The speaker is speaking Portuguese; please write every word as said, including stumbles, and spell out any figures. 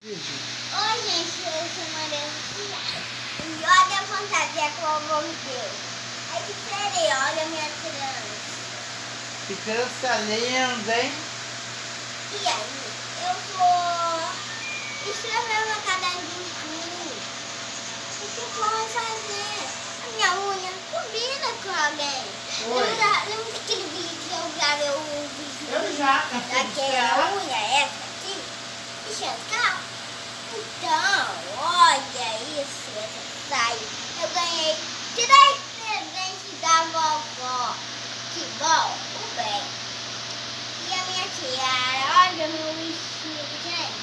Oi, gente, eu sou Maria Luciana. E olha a fantasia que o avô me deu. É de sereia, olha a minha criança. Que criança linda, hein? E aí, eu vou escrever meu caderninho tudo. O que eu vou fazer? A minha unha combina com alguém. Oi. Eu já eu me escrevi que eu gravei o vídeo Eu já, daquela unha, essa aqui, e Chantal. Então, olha isso, essa saia. Eu ganhei três presentes da vovó. Que bom, o bem. E a minha tiara, olha meu vestido, gente.